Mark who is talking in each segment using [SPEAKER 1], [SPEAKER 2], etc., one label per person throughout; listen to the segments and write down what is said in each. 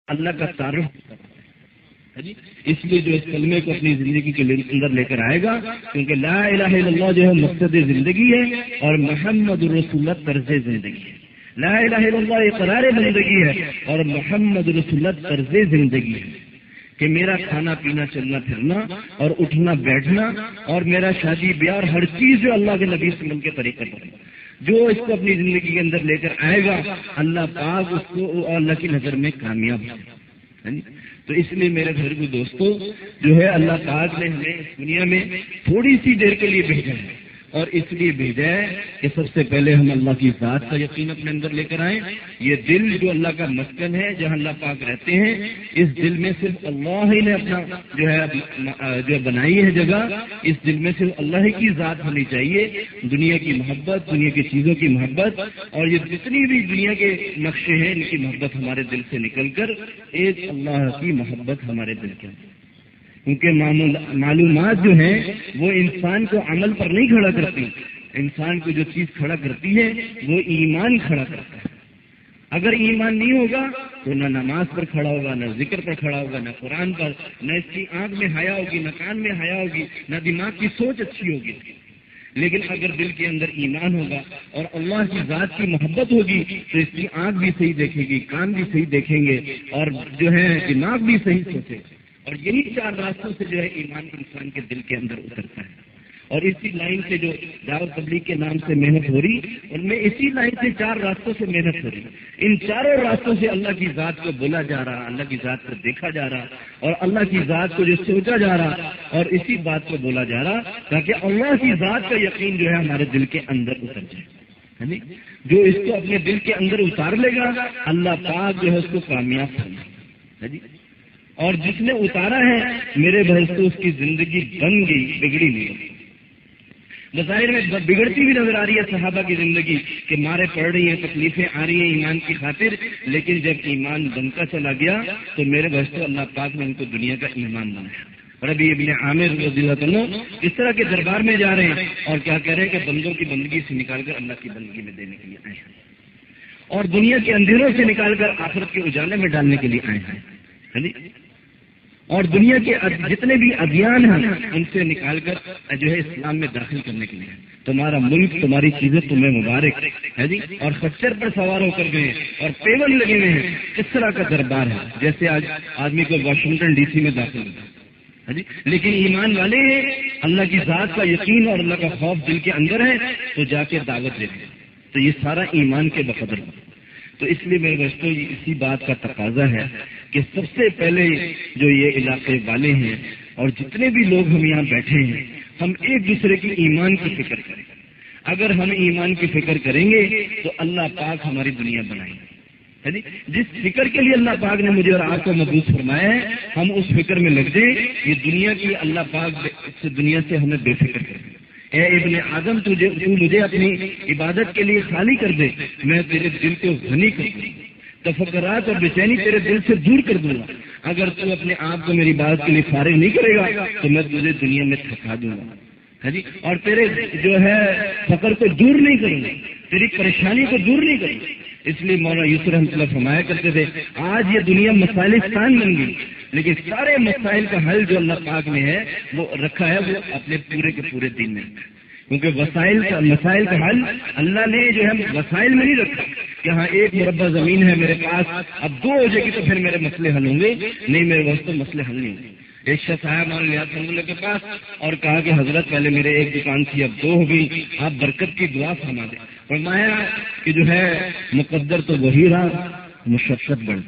[SPEAKER 1] اللہ کا تعارف جی اس لیے جو اس کلمے کو اپنی زندگی کے اندر لے کر آئے گا، کیونکہ لا الہ الا اللہ جو ہے مقصد زندگی ہے اور محمد رسول اللہ طرز زندگی ہے۔ لا الہ الا اللہ اقرار بندگی ہے اور محمد رسول اللہ طرز زندگی ہے کہ میرا کھانا پینا چلنا پھرنا اور اٹھنا بیٹھنا اور میرا شادی بیاہ اور ہر چیز جو اللہ کے نبی صلی اللہ علیہ وسلم کے طریقے پر ہے، جو اس کو اپنی زندگی کے اندر لے کر آئے گا اللہ پاک اس کو اللہ کی نظر میں کامیاب ہے۔ تو اس لیے میرے گھر کے دوستوں جو ہے اللہ پاک نے ہمیں اس دنیا میں تھوڑی سی دیر کے لیے بھیجا ہے، اور اس لیے بھیجا ہے کہ سب سے پہلے ہم اللہ کی ذات کا یقین اپنے اندر لے کر آئیں۔ یہ دل جو اللہ کا مسکن ہے، جہاں اللہ پاک رہتے ہیں، اس دل میں صرف اللہ ہی نے اپنا جو بنائی ہے جگہ، اس دل میں صرف اللہ ہی کی ذات ہونی چاہیے۔ دنیا کی محبت، دنیا کی چیزوں کی محبت اور یہ جتنی بھی دنیا کے نقشے ہیں، ان کی محبت ہمارے دل سے نکل کر ایک اللہ کی محبت ہمارے دل کے اندر، کیونکہ معلومات جو ہیں وہ انسان کو عمل پر نہیں کھڑا کرتی، انسان کو جو چیز کھڑا کرتی ہے وہ ایمان کھڑا کرتا ہے۔ اگر ایمان نہیں ہوگا تو نہ نماز پر کھڑا ہوگا، نہ ذکر پر کھڑا ہوگا، نہ قرآن پر، نہ اس کی آنکھ میں حیا ہوگی، نہ کان میں حیا ہوگی، نہ دماغ کی سوچ اچھی ہوگی۔ لیکن اگر دل کے اندر ایمان ہوگا اور اللہ کی ذات کی محبت ہوگی تو اس کی آنکھ بھی صحیح دیکھے گی، کان بھی صحیح دیکھیں گے اور جو ہے دماغ بھی صحیح سوچے گا۔ اور یہی چار راستوں سے جو ہے ایمان انسان کے دل کے اندر اترتا ہے، اور اسی لائن سے جو دعوت تبلیغ کے نام سے محنت ہو رہی، ان میں اسی لائن سے چار راستوں سے محنت ہو رہی۔ ان چاروں راستوں سے اللہ کی ذات کو بولا جا رہا، اللہ کی ذات کو دیکھا جا رہا اور اللہ کی ذات کو جو سوچا جا رہا، اور اسی بات کو بولا جا رہا تاکہ اللہ کی ذات کا یقین جو ہے ہمارے دل کے اندر اتر جائے۔ جو اس کو اپنے دل کے اندر اتار لے گا اللہ پاک جو ہے اس کو کامیاب کرے، اور جس نے اتارا ہے میرے بھائی تو اس کی زندگی بن گئی، بگڑی نہیں۔ بظاہر میں بگڑتی بھی نظر آ رہی ہے صحابہ کی زندگی کہ مارے پڑ رہی ہیں، تکلیفیں آ رہی ہیں ایمان کی خاطر، لیکن جب ایمان بنتا چلا گیا تو میرے بھائی تو اللہ پاک نے ان کو دنیا کا ایمان بنایا۔ اور ابھی ابن عامر رضی اللہ عنہ اس طرح کے دربار میں جا رہے ہیں اور کیا کہہ رہے ہیں کہ بندوں کی بندگی سے نکال کر اللہ کی بندگی میں دینے کے لیے آئے ہیں، اور دنیا کے اندھیروں سے نکال کر آخرت کے اجالے میں ڈالنے کے لیے آئے ہیں، اور دنیا کے جتنے بھی ادیان ہیں ان سے نکال کر جو ہے اسلام میں داخل کرنے کے لیے۔ تمہارا ملک، تمہاری چیزیں تمہیں مبارک ہے جی، اور خچر پر سوار ہو کر گئے اور پیون لگے ہوئے ہیں۔ اس طرح کا دربار ہے جیسے آج آدمی کو واشنگٹن ڈی سی میں داخل ہوتا ہے جی، لیکن ایمان والے ہیں، اللہ کی ذات کا یقین اور اللہ کا خوف دل کے اندر ہے تو جا کے دعوت دیتے ہیں۔ تو یہ سارا ایمان کے بقدر ہے۔ تو اس لیے میرے دوستوں اسی بات کا تقاضا ہے کہ سب سے پہلے جو یہ علاقے والے ہیں اور جتنے بھی لوگ ہم یہاں بیٹھے ہیں، ہم ایک دوسرے کی ایمان کی فکر کریں۔ اگر ہم ایمان کی فکر کریں گے تو اللہ پاک ہماری دنیا بنائیں گے۔ جس فکر کے لیے اللہ پاک نے مجھے اور آپ کو مبعوث فرمایا ہے، ہم اس فکر میں لگ جائیں۔ یہ دنیا کی اللہ پاک دنیا سے ہمیں بے فکر کریں۔ اے ابن آدم تو مجھے اپنی عبادت کے لیے خالی کر دے، میں تیرے دل کو غنی کر دوں، تفکرات اور بے چینی تیرے دل سے دور کر دوں گا۔ اگر تو اپنے آپ کو میری عبادت کے لیے فارغ نہیں کرے گا تو میں تجھے دنیا میں تھکا دوں گا جی، اور تیرے جو ہے فقر کو دور نہیں کروں گا، تیری پریشانی کو دور نہیں کروں گا۔ اس لیے مولانا یوسف رحمۃ اللہ فرمایا کرتے تھے آج یہ دنیا مسائلستان بن گئی، لیکن سارے مسائل کا حل جو اللہ پاک نے ہے وہ رکھا ہے، وہ اپنے پورے کے پورے دین میں، کیونکہ مسائل کا حل اللہ نے جو ہے وسائل میں نہیں رکھا کہ ہاں ایک مربع زمین ہے میرے پاس، اب 2 ہو جائے گی تو پھر میرے مسئلے حل ہوں گے۔ نہیں، میرے واسطے مسئلے حل نہیں ہوں گے۔ ایک شخص آیا مولانا نیاز رحمۃ اللہ کے پاس اور کہا کہ حضرت پہلے میرے ایک دکان تھی، اب 2 ہو گئی، آپ برکت کی دعا فرما دیں۔ فرمایا کہ جو ہے مقدر تو وہی رہا، مشقت بڑھ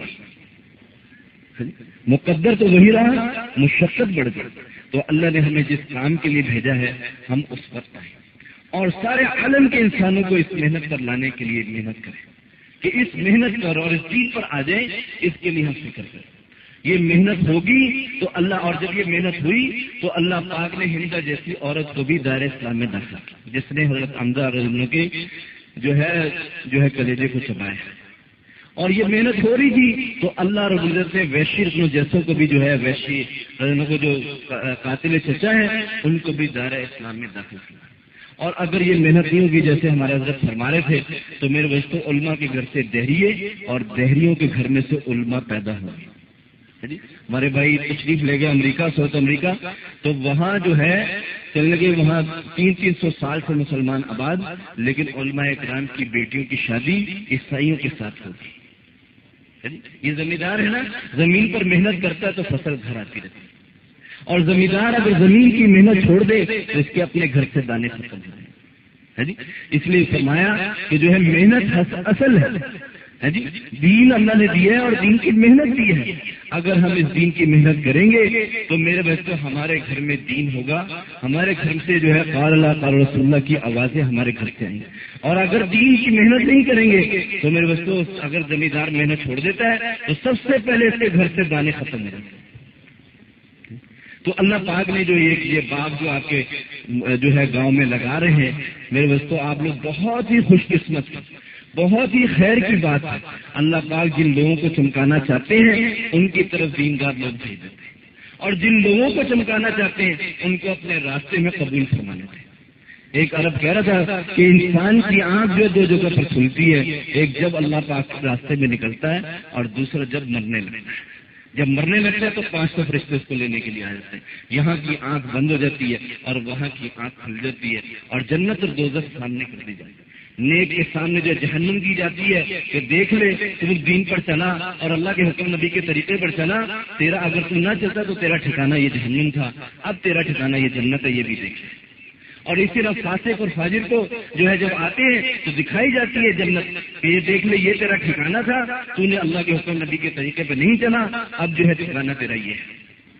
[SPEAKER 1] گئی، مقدر تو وہی رہا، مشقت بڑھ گئی۔ تو اللہ نے ہمیں جس کام کے لیے بھیجا ہے ہم اس وقت آئیں اور سارے عالم کے انسانوں کو اس محنت پر لانے کے لیے محنت کریں کہ اس محنت پر اور اس دین پر آ جائیں، اس کے لیے ہم فکر کریں۔ یہ محنت ہوگی تو اللہ، اور جب یہ محنت ہوئی تو اللہ پاک نے ہندا جیسی عورت کو بھی دائرہ اسلام میں داخل کیا، جس نے حضرت حمزہ رضی اللہ عنہ کے جو ہے کلیجے کو چبایا، اور یہ محنت ہو رہی تھی تو اللہ رب العزت نے ویشی رسم جیسوں کو بھی جو ہے ویشی کو جو قاتل چچا ہے ان کو بھی دائرہ اسلام میں داخل کیا۔ اور اگر یہ محنت نہیں ہوگی جیسے ہمارے حضرت فرما رہے تھے تو میرے وجہ علماء کے گھر سے دہریے اور دہریوں کے گھر میں سے علماء پیدا ہوں گے۔ ہمارے بھائی تشریف لے گئے امریکہ، ساؤتھ امریکہ، تو وہاں جو ہے چلنے کے وہاں 300 سال سے مسلمان آباد، لیکن علماء اکرام کی بیٹیوں کی شادی عیسائیوں کے ساتھ ہوگی۔ یہ زمیندار ہے نا، زمین پر محنت کرتا ہے تو فصل گھر آتی رہتی ہے، اور زمیندار اگر زمین کی محنت چھوڑ دے تو اس کے اپنے گھر سے دانے ختم ہو جائیں۔ اس لیے فرمایا کہ جو ہے محنت اصل ہے، دین اللہ نے دیا ہے اور دین کی محنت دی ہے۔ اگر ہم اس دین کی محنت کریں گے تو میرے بچوں ہمارے گھر میں دین ہوگا، ہمارے گھر سے جو ہے قال اللہ قال رسول اللہ کی آوازیں ہمارے گھر سے آئیں گی۔ اور اگر دین کی محنت نہیں کریں گے تو میرے بچوں اگر زمیندار محنت چھوڑ دیتا ہے تو سب سے پہلے اس کے گھر سے دانے ختم ہو جاتے ہیں۔ تو اللہ پاک نے جو یہ باغ جو آپ کے جو ہے گاؤں میں لگا رہے ہیں، میرے دوستو آپ لوگ بہت ہی خوش قسمت، بہت ہی خیر کی بات ہے۔ اللہ پاک جن لوگوں کو چمکانا چاہتے ہیں ان کی طرف دیندار لوگ بھیج دیتے ہیں، اور جن لوگوں کو چمکانا چاہتے ہیں ان کو اپنے راستے میں قبول فرما لیتے ہیں۔ ایک عرب کہہ رہا تھا کہ انسان کی آنکھ جو دو جگہ پر کھلتی ہے، ایک جب اللہ پاک کے راستے میں نکلتا ہے اور دوسرا جب مرنے لگتا ہے۔ جب مرنے لگتا ہے تو 500 فرشتے اس کو لینے کے لیے آ جاتے ہیں۔ یہاں کی آنکھ بند ہو جاتی ہے اور وہاں کی آنکھ کھل جاتی ہے، اور جنت اور دوزخ سامنے کر دی جاتی ہے۔ نیک کے سامنے جو جہنم کی جاتی ہے کہ دیکھ لے تم دین پر چلا اور اللہ کے حکم نبی کے طریقے پر چلا، تیرا اگر تم نہ چلتا تو تیرا ٹھکانہ یہ جہنم تھا، اب تیرا ٹھکانہ یہ جنت ہے، یہ بھی دیکھ لے۔ اور اسی طرح فاسق اور فاجر کو جو ہے جب آتے ہیں تو دکھائی جاتی ہے جنت کہ یہ دیکھ لے یہ تیرا ٹھکانہ تھا، تو نے اللہ کے حکم نبی کے طریقے پہ نہیں چلا، اب جو ہے ٹھکانہ تیرا یہ ہے۔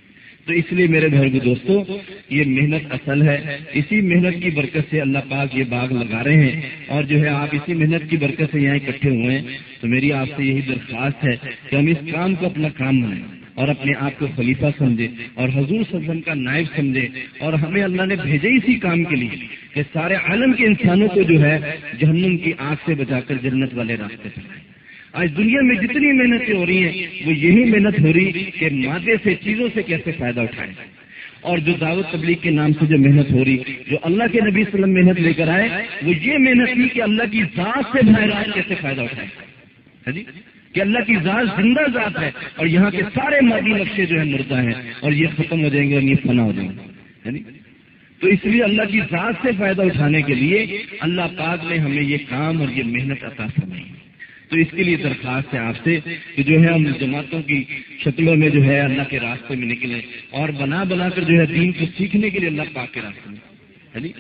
[SPEAKER 1] تو اس لیے میرے بھائی کو دوستو یہ محنت اصل ہے، اسی محنت کی برکت سے اللہ پاک یہ باغ لگا رہے ہیں، اور جو ہے آپ اسی محنت کی برکت سے یہاں اکٹھے ہوئے ہیں۔ تو میری آپ سے یہی درخواست ہے کہ ہم اس کام کو اپنا کام بنائیں اور اپنے آپ کو خلیفہ سمجھے اور حضور صلی اللہ علیہ وسلم کا نائب سمجھے، اور ہمیں اللہ نے بھیجے اسی کام کے لیے کہ سارے عالم کے انسانوں کو جو ہے جہنم کی آگ سے بچا کر جنت والے راستے پر لائیں۔ آج دنیا میں جتنی محنتیں ہو رہی ہیں وہ یہی محنت ہو رہی کہ مادے سے چیزوں سے کیسے فائدہ اٹھائیں، اور جو دعوت تبلیغ کے نام سے جو محنت ہو رہی، جو اللہ کے نبی صلی اللہ علیہ وسلم محنت لے کر آئے، وہ یہ محنت تھی کہ اللہ کی ذات سے براہ راست کیسے فائدہ اٹھائیں، کہ اللہ کی ذات زندہ ذات ہے، اور یہاں کے سارے مادی نقشے جو ہے مردہ ہیں اور یہ ختم ہو جائیں گے اور یہ فنا ہو جائیں گے۔ تو اس لیے اللہ کی ذات سے فائدہ اٹھانے کے لیے اللہ پاک نے ہمیں یہ کام اور یہ محنت عطا فرمائی۔ تو اس کے لیے درخواست ہے آپ سے کہ جو ہے ہم جماعتوں کی شکلوں میں جو ہے اللہ کے راستے میں نکلیں، اور بنا بنا کر جو ہے دین کو سیکھنے کے لیے اللہ پاک کے راستے میں۔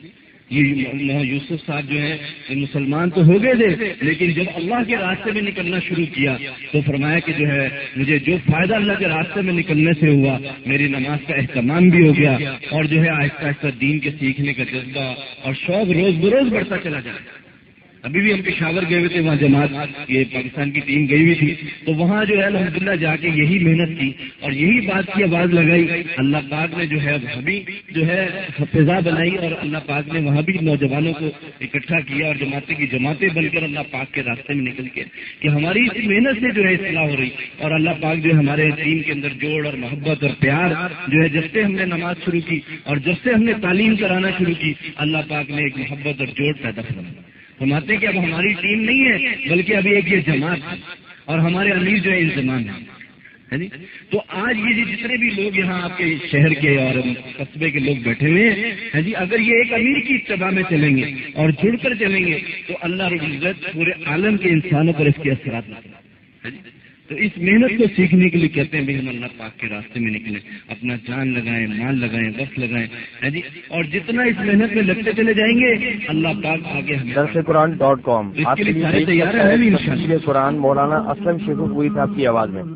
[SPEAKER 1] یہ یوسف صاحب جو ہے مسلمان تو ہو گئے تھے، لیکن جب اللہ کے راستے میں نکلنا شروع کیا تو فرمایا کہ جو ہے مجھے جو فائدہ اللہ کے راستے میں نکلنے سے ہوا، میری نماز کا اہتمام بھی ہو گیا، اور جو ہے آہستہ آہستہ دین کے سیکھنے کا جذبہ اور شوق روز بروز بڑھتا چلا جائے۔ ابھی بھی ہم پشاور گئے ہوئے تھے، وہاں جماعت یہ پاکستان کی ٹیم گئی ہوئی تھی، تو وہاں جو ہے الحمدللہ جا کے یہی محنت کی اور یہی بات کی آواز لگائی۔ اللہ پاک نے جو ہے ابھی جو ہے فضا بنائی، اور اللہ پاک نے وہاں بھی نوجوانوں کو اکٹھا کیا اور جماعتیں کی جماعتیں بن کر اللہ پاک کے راستے میں نکل کے کہ ہماری اس محنت سے جو ہے اصلاح ہو رہی، اور اللہ پاک جو ہے ہمارے ٹیم کے اندر جوڑ اور محبت اور پیار جو ہے جب سے ہم نے نماز شروع کی اور جب سے ہم نے تعلیم کرانا شروع کی، اللہ پاک نے ایک محبت اور جوڑ پیدا فرمایا۔ فرماتے کہ اب ہماری ٹیم نہیں ہے بلکہ ابھی ایک یہ جماعت ہے، اور ہمارے امیر جو ہے انضمام ہے۔ تو آج یہ جتنے بھی لوگ یہاں آپ کے شہر کے اور قصبے کے لوگ بیٹھے ہوئے ہیں جی، اگر یہ ایک امیر کی اتباع میں چلیں گے اور جڑ کر چلیں گے تو اللہ رب العزت پورے عالم کے انسانوں پر اس کے اثرات نہ۔ تو اس محنت کو سیکھنے کے لیے کہتے ہیں ہم اللہ پاک کے راستے میں نکلیں، اپنا جان لگائیں، مال لگائیں، وقت لگائیں جی، اور جتنا اس محنت میں لگتے چلے جائیں گے اللہ پاک آگے ہمیں
[SPEAKER 2] درسقرآن.com
[SPEAKER 1] اس کے لیے سارے تیار ہیں بھی انشاءاللہ۔
[SPEAKER 2] قرآن مولانا اسلم شیخ پوری صاحب کی آواز میں۔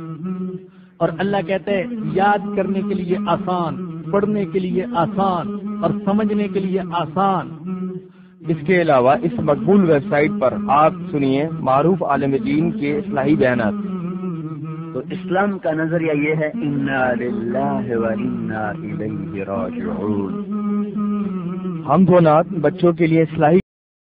[SPEAKER 3] اور اللہ کہتے ہیں یاد کرنے کے لیے آسان، پڑھنے کے لیے آسان اور سمجھنے کے لیے آسان۔
[SPEAKER 2] اس کے علاوہ اس مقبول ویب سائٹ پر آپ سنیے معروف عالم دین کے اصلاحی بیانات۔
[SPEAKER 4] تو اسلام کا نظریہ یہ ہے انا للہ و انا الیہ راجعون۔
[SPEAKER 2] حمد و نعت بچوں کے لیے اصلاحی